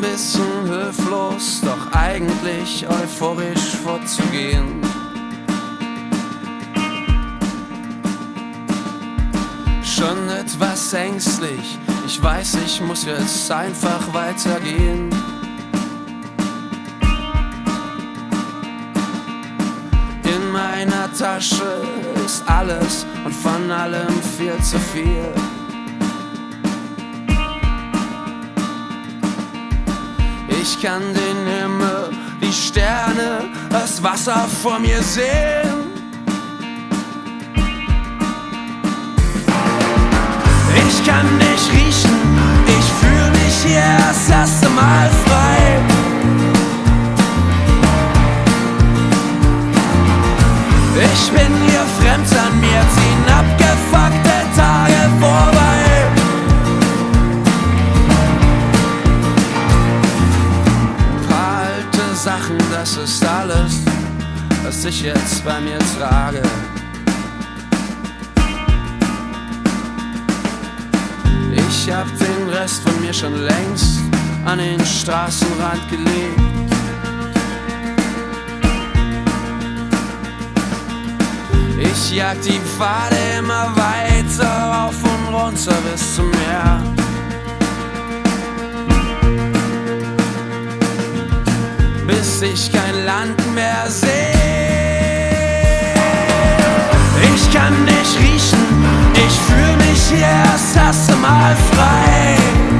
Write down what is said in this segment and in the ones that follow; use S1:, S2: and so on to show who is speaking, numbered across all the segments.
S1: bisschen hilflos, doch eigentlich euphorisch vorzugehen. Schon etwas ängstlich, ich weiß, ich muss jetzt einfach weitergehen. In meiner Tasche ist alles und von allem viel zu viel. Ich kann den Himmel, die Sterne, das Wasser vor mir sehen. Ich kann dich riechen, ich fühle mich hier das erste Mal frei. Ich bin hier fremd an mir, ziehen abgefuckte Tage vorbei. Paar alte Sachen, das ist alles, was ich jetzt bei mir trage. Ich hab den Rest von mir schon längst an den Straßenrand gelegt. Ich jag die Pfade immer weiter rauf und runter bis zum Meer. Bis ich kein Land mehr sehe. Ich kann dich riechen, ich fühl mich hier das erste Mal frei.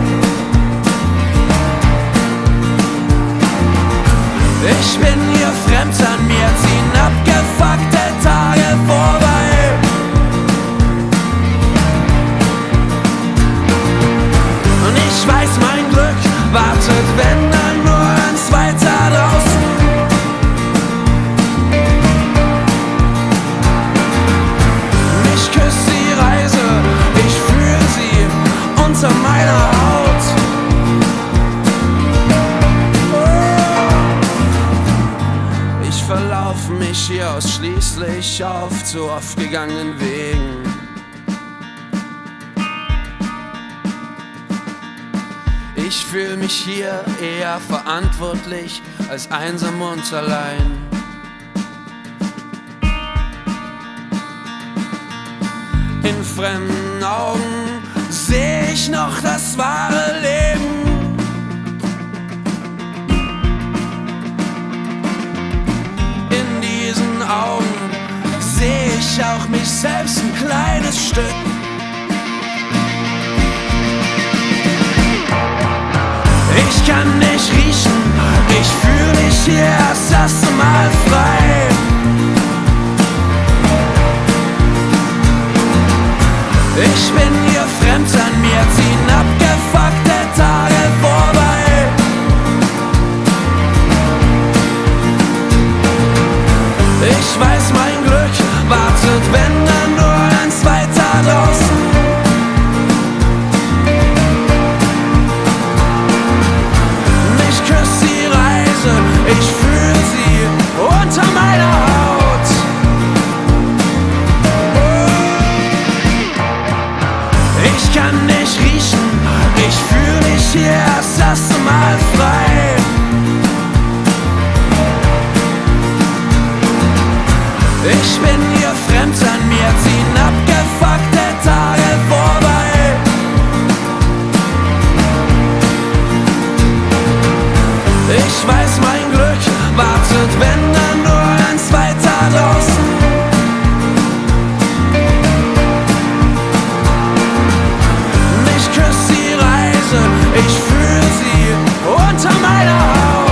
S1: Ich bin hier fremd an mir, ziehen abgefuckte Tage vorbei. Und ich weiß, mein Glück wartet, wenn dann nur eins weiter draußen. Ich küsse die Reise, ich fühle sie unter meiner Haut. Ich verlauf mich hier ausschließlich auf zu oft gegangenen Wegen. Ich fühle mich hier eher verantwortlich als einsam und allein. In fremden Augen sehe ich noch das wahre Leben. In diesen Augen sehe ich auch mich selbst ein kleines Stück. Ich kann dich riechen, ich fühle mich hier das erste Mal frei. Ich bin hier fremd an mir, ziehen abgefuckte Tage vorbei. Ich weiß, mein Glück wartet, wenn dann nur eins weiter draußen. Ich küsse die Reise, ich fühle sie unter meiner Haut. Ich kann dich riechen, ich fühle mich hier das erste Mal frei. Ich bin hier fremd an mir, ziehen abgefuckte Tage vorbei. Ich weiß, mein Glück wartet, wenn dann nur eins weiter draußen. Ich küsse die Reise, ich fühle sie unter meiner Haut.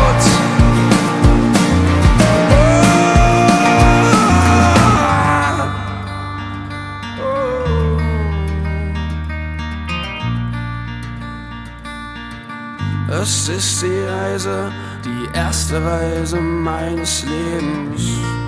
S1: Es ist die Reise, die erste Reise meines Lebens.